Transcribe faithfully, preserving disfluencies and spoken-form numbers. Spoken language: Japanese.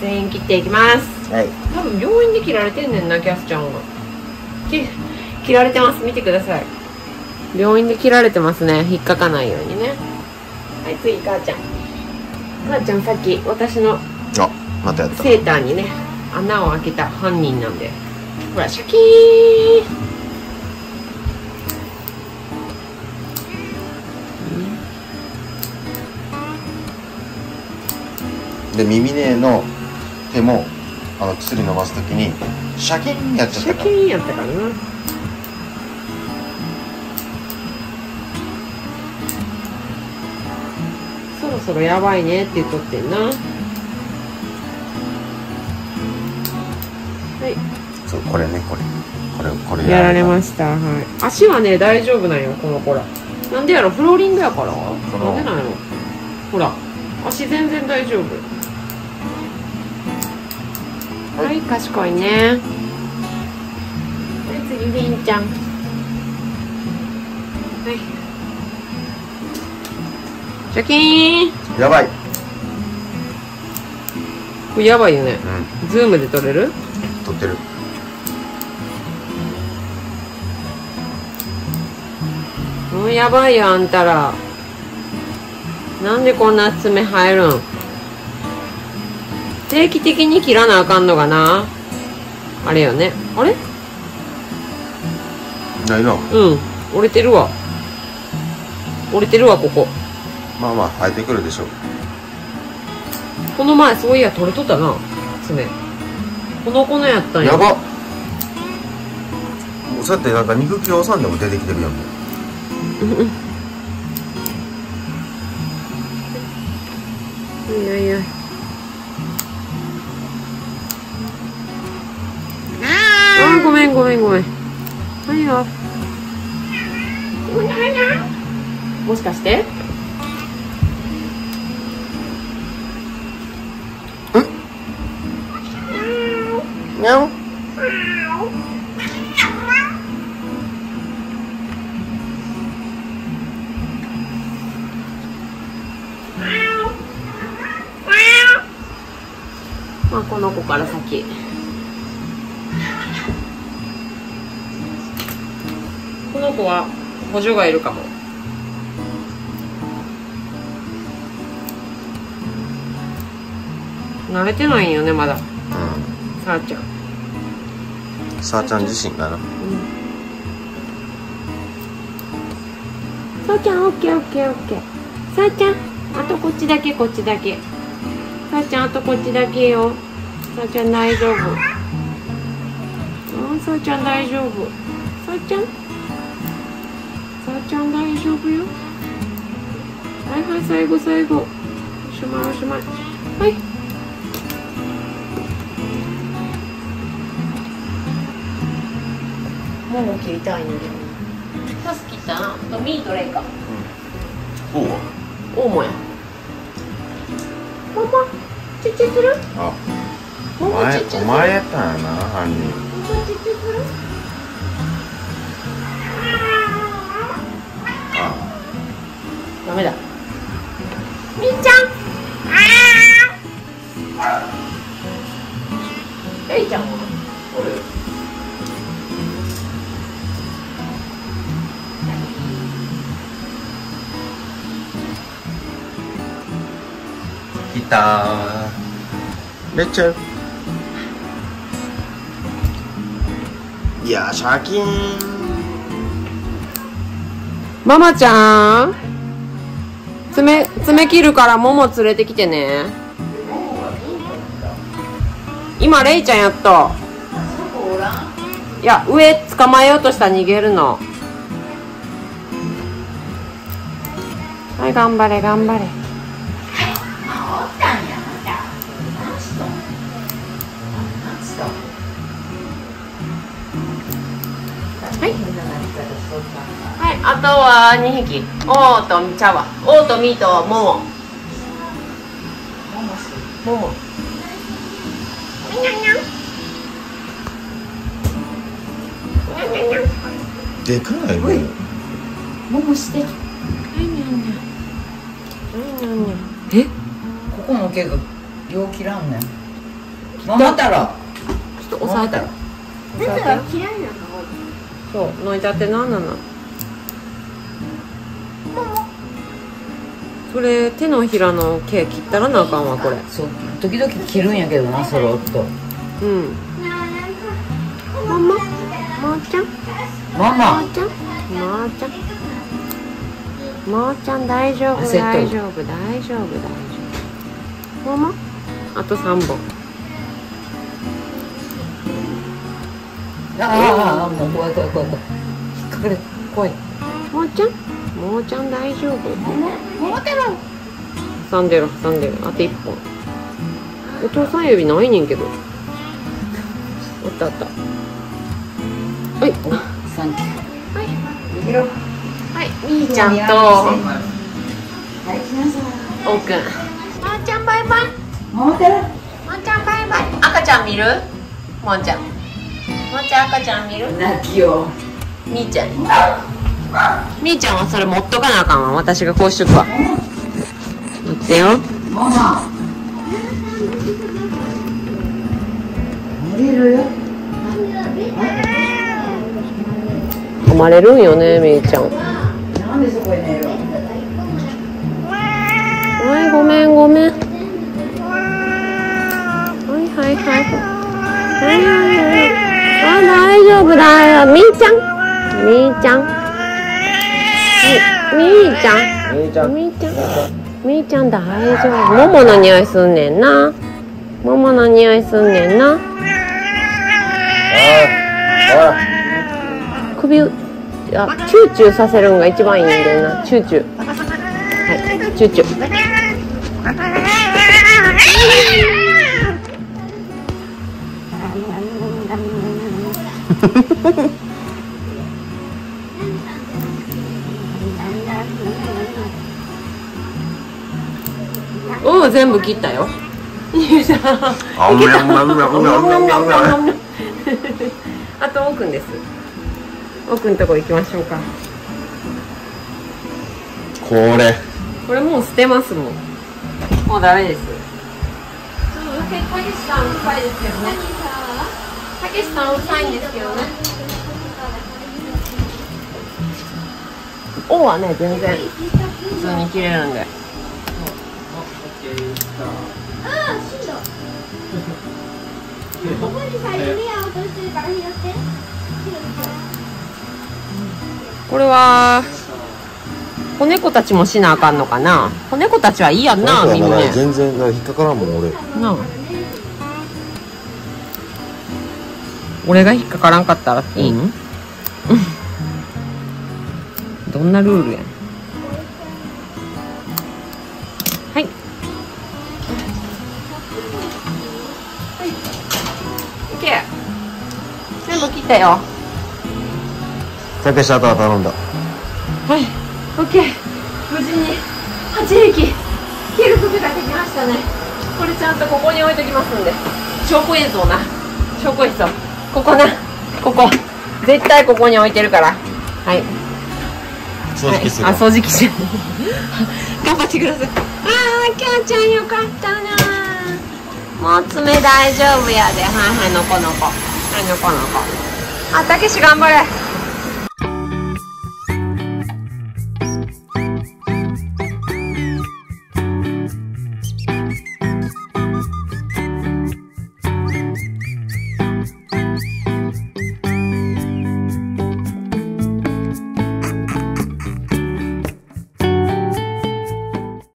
全員切っていきます。 はい。 多分病院で切られてんねんな、キャスちゃんが。き切られてます。見てください。病院で切られてますね。引っかかないようにね。はい、次、母ちゃん。母ちゃん、さっき私のあ、またやった。 セーターにね、穴を開けた犯人なんで。ほら、シャキーン。で、耳ねの手もあの薬伸ばすときにシャキーンやっちゃったから。 シャキーンやったからな。そろそろやばいねって言っとってんな。はい。 そう、これね、これこれこれやられました。はい。足はね大丈夫なんよ、この子ら。なんでやろ、フローリングやから。なんでなんやろ。ほら、足全然大丈夫。はい、賢いね。はい、次りんちゃん。はい。シャキーン。 やばい。 これやばいよね。 うん。 ズームで撮れる？ 撮ってる。 もうやばいよ、あんたら。なんでこんな爪生えるん？定期的に切らなあかんのがな。あれよね。あれ？ ないな。 うん。折れてるわ。折れてるわ、ここ。 まあまあ生えてくるでしょう。 この前、そういや、取れとったな。爪。この子のやったんや。 やばっ。もうそうやってなんか肉球を挟んでも出てきてるやん。もういやいや。あ、ごめんごめんごめん。はいよ。もしかして？ にゃん。 まあ、この子から先。この子は補助がいるかも。慣れてないんよね、まだ。 うん。 さあちゃん。 さあちゃん自身がな。 うん。さあちゃん、オッケーオッケーオッケー。さあちゃん、あとこっちだけ、こっちだけ。さあちゃん、あとこっちだけよ。さあちゃん大丈夫。うん、さあちゃん大丈夫。さあちゃん。さあちゃん大丈夫よ。はいはい、最後最後。おしまいおしまい。はい。もも切りたいのに。タス切ったな。あとミートレイか。 うん。おう。 オウモや。ママ、チュチュする？ あ。 おお前、お前やったんやな、犯人。 ママチュチュする？ あ。 ダメだ。みーちゃん。レイちゃんは？おる？ 来たー。レッチェ。いやー、シャキーン。 ママちゃん。爪、爪切るからもも連れてきてね。今レイちゃんやった。いや、上捕まえようとしたら逃げるの。はい、頑張れ頑張れ。はい、はい、あとはにひき。オーとちゃうわ。オーとミーとモモ。モモ。 でかいね。 ももして。 はいにゃんにゃん。はいにゃんにゃん。え？ ここの毛がよう切らんねん。 桃太郎。 ちょっと押さえたらだから嫌いなの。 そう飲いたってなんなのそれ手のひらの毛切ったらなあかんわこれそう時々切るんやけどなそろっと。 うんママまーちゃんママまーちゃんまーちゃんまーちゃん大丈夫焦っとる大丈夫大丈夫大丈夫ママあとさんぼんあああもう怖い怖い怖い怖い引っかかれ怖い。 もーちゃんもーちゃん大丈夫挟んでる挟んでるあといっぽんお父さん指ないねんけどあったあったはいサンキュー。 はい逃げろ。 はいみーちゃんとはい来なさい。 おうくんまーちゃんバイバイ桃太郎。 まーちゃんバイバイ赤ちゃん見るもーちゃんもーちゃん赤ちゃん見る泣きよ。 みーちゃんみーちゃんはそれ持っとかなあかんわ私がこうしとくわ待ってよママ。寝れるよ。 噛まれるんよねみーちゃんなんでそこへ寝るの。 はいごめんごめんはいはいはいはいはいはいあ大丈夫だよみーちゃんみーちゃんみみーちゃんみーちゃんみーちゃんみーちゃん大丈夫ももの匂いすんねんなももの匂いすんねんな首をあチューチューさせるんが一番いいんだよなチューチューはいチューチューおお全部切ったよあと奥くんです奥くんとこ行きましょうかこれこれもう捨てますもんもうダメです結構たけしさんうるさいですけどねたけしさんうるさいんですけどねおはね全然普通に切れるんでここにさ、指輪落としてるから拾って。 これは子猫たちもしなあかんのかな子猫たちはいいやんな耳ね全然引っかからんもん俺なあ俺が引っかからんかったらいい、うん、どんなルールやんはいオッケー全部切ったよたけしあとは頼んだはいオッケー無事にはちびき切ることができましたねこれちゃんとここに置いときますんで証拠映像な証拠映像ここなここ絶対ここに置いてるからはい掃除機する、 はい、あ掃除機し頑張ってくださいあーきゃーちゃんよかったなもう爪大丈夫やではいはいのこのこはいのこのこあたけし頑張れ